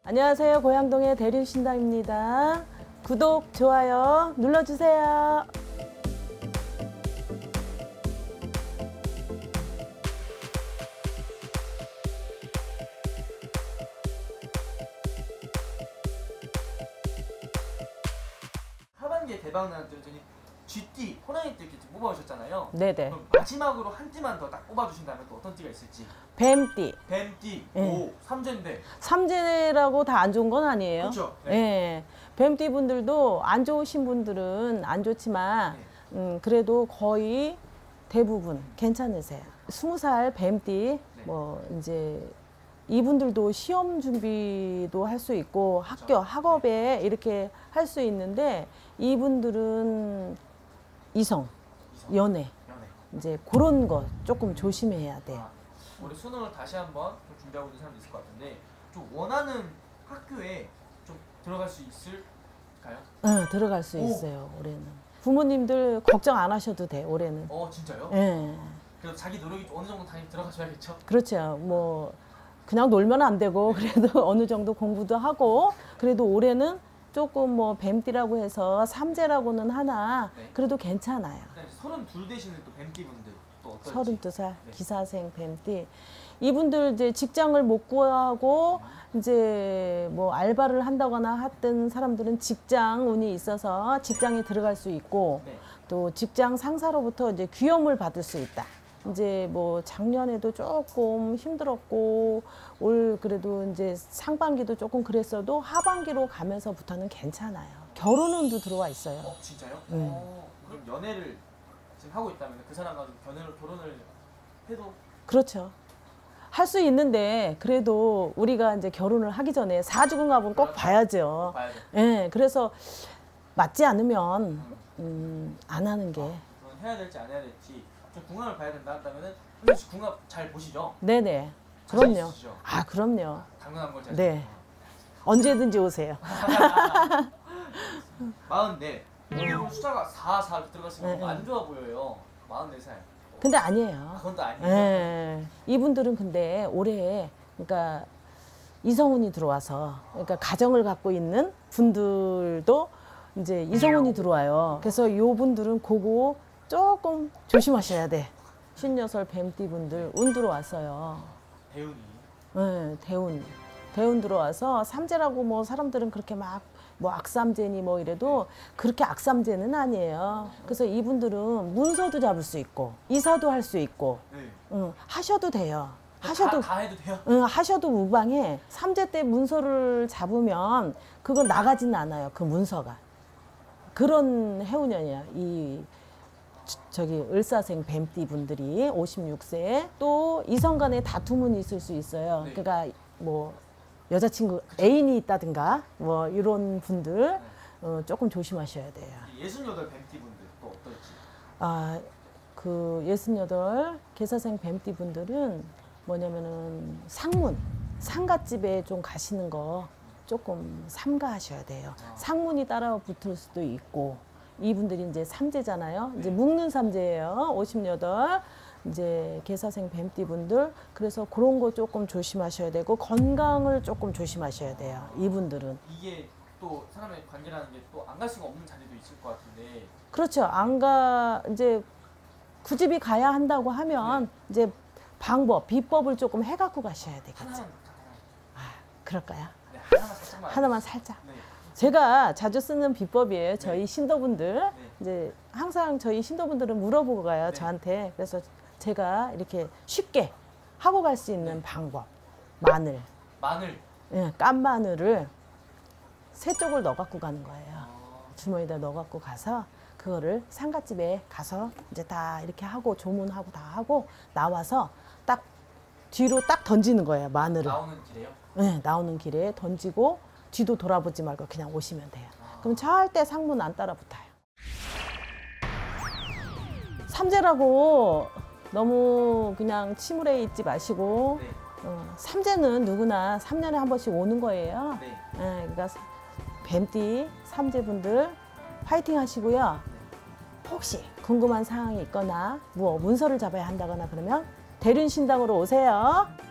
안녕하세요. 고향동의 대륜신당입니다. 구독, 좋아요 눌러주세요. 하반기에 대박나는 저기 쥐띠, 호랑이 띠 이렇게 뽑아오셨잖아요. 네네. 그럼 마지막으로 한 띠만 더 딱 뽑아주신다면 또 어떤 띠가 있을지. 뱀띠. 뱀띠. 네. 오, 삼재인데. 삼재라고 다 안 좋은 건 아니에요. 그렇죠. 네. 네. 뱀띠 분들도 안 좋으신 분들은 안 좋지만 그래도 거의 대부분 괜찮으세요. 20살 뱀띠 네. 뭐 이제 이분들도 시험 준비도 할 수 있고 학교, 학업에 이렇게 할 수 있는데 이분들은 이성, 연애 이제 그런 거 조금 조심해야 돼. 우리 수능을 다시 한번 좀 준비하고 있는 사람도 있을 것 같은데 좀 원하는 학교에 좀 들어갈 수 있을까요? 응, 들어갈 수 있어요. 올해는. 부모님들 걱정 안 하셔도 돼. 올해는. 진짜요? 네. 그래도 자기 노력이 어느 정도 당연히 들어가셔야겠죠? 그렇죠. 뭐 그냥 놀면 안 되고 그래도 어느 정도 공부도 하고 그래도 올해는 조금 뭐 뱀띠라고 해서 삼재라고는 하나 네. 그래도 괜찮아요. 32 되시는 또 뱀띠분들 또 어떨지? 32살 네. 기사생 뱀띠 이분들 이제 직장을 못 구하고 이제 뭐 알바를 한다거나 하던 사람들은 직장 운이 있어서 직장에 들어갈 수 있고 네. 또 직장 상사로부터 이제 귀염을 받을 수 있다. 이제 뭐 작년에도 조금 힘들었고 올 그래도 이제 상반기도 조금 그랬어도 하반기로 가면서부터는 괜찮아요. 결혼운도 들어와 있어요. 진짜요? 그럼 연애를 지금 하고 있다면 그 사람과 결혼을 해도 그렇죠. 할 수 있는데 그래도 우리가 이제 결혼을 하기 전에 사주궁합은 꼭 봐야죠. 봐야죠. 예, 그래서 맞지 않으면 안 하는 게. 그럼 해야 될지 안 해야 될지 좀 궁합을 봐야 된다 한다면은 현주 씨 궁합 잘 보시죠? 네네. 자신 그럼요. 있으시죠? 아, 그럼요. 당연한 거죠. 네. 언제든지 오세요. 44. 오늘 숫자가 4, 4 이렇게 들어갔으면 네, 안 좋아 보여요. 44살. 근데 아니에요. 그건 또 아니에요. 예. 이분들은 근데 올해 그러니까 이성운이 들어와서 그러니까 가정을 갖고 있는 분들도 이제 이성운이 들어와요. 그래서 요 분들은 그거 조금 조심하셔야 돼. 56 뱀띠 분들 운 들어왔어요. 대운이. 네, 대운 들어와서 삼재라고 뭐 사람들은 그렇게 막 뭐 악삼재니 뭐 이래도 그렇게 악삼재는 아니에요. 그래서 이분들은 문서도 잡을 수 있고 이사도 할 수 있고 네. 하셔도 돼요. 다 해도 돼요? 하셔도 무방해. 삼재 때 문서를 잡으면 그건 나가진 않아요. 그 문서가. 그런 해운년이야. 이 저기 을사생 뱀띠 분들이 56세에 또 이성 간에 다툼은 있을 수 있어요. 네. 그러니까 뭐 여자친구 애인이 있다든가 뭐 이런 분들 조금 조심하셔야 돼요. 68 뱀띠 분들 또 어떨지. 아, 그 68 개사생 뱀띠 분들은 뭐냐면은 상갓집에 좀 가시는 거 조금 삼가하셔야 돼요. 상문이 따라 붙을 수도 있고 이분들이 이제 삼재잖아요. 이제 묶는 삼재예요. 58 이제 개사생 뱀띠 분들 그래서 그런 거 조금 조심하셔야 되고 건강을 조금 조심하셔야 돼요. 이분들은 이게 또 사람의 관계라는 게 또 안 갈 수가 없는 자리도 있을 것 같은데. 그렇죠. 안 가 이제 굳이 가야 한다고 하면 이제 비법을 조금 해갖고 가셔야 되겠죠. 하나만 그럴까요? 네, 하나만 살짝만. 하나만 살짝. 네. 제가 자주 쓰는 비법이에요. 저희 네. 신도분들 네. 이제 항상 저희 신도분들은 물어보고 가요. 네. 저한테. 그래서 제가 이렇게 쉽게 하고 갈 수 있는 방법. 마늘, 예, 깐 마늘을 3쪽을 넣어 갖고 가는 거예요. 주머니에다 넣어 갖고 가서 그거를 상갓집에 가서 이제 다 이렇게 하고 조문하고 다 하고 나와서 딱 뒤로 딱 던지는 거예요. 마늘을. 나오는 길에요? 네, 나오는 길에 던지고 뒤도 돌아보지 말고 그냥 오시면 돼요. 그럼 절대 상문 안 따라 붙어요. 삼재라고 너무 그냥 침울해 있지 마시고 네. 삼재는 누구나 3년에 한 번씩 오는 거예요. 네. 그러니까 뱀띠 삼재분들 파이팅 하시고요. 혹시 궁금한 사항이 있거나 뭐 문서를 잡아야 한다거나 그러면 대륜신당으로 오세요.